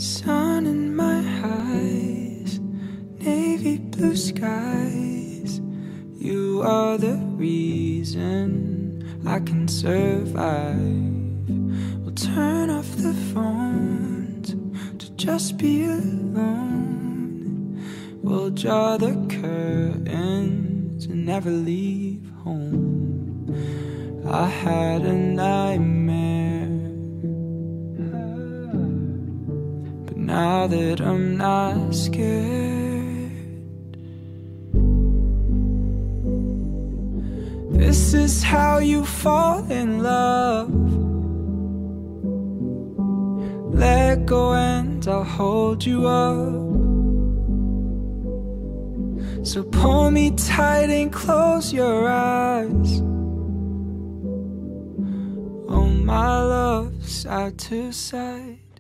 Sun in my eyes, navy blue skies. You are the reason I can survive. We'll turn off the phones to just be alone. We'll draw the curtains and never leave home. I had a nightmare, but now that I'm not scared, this is how you fall in love. Let go and I'll hold you up. So pull me tight and close your eyes. Oh my love, side to side.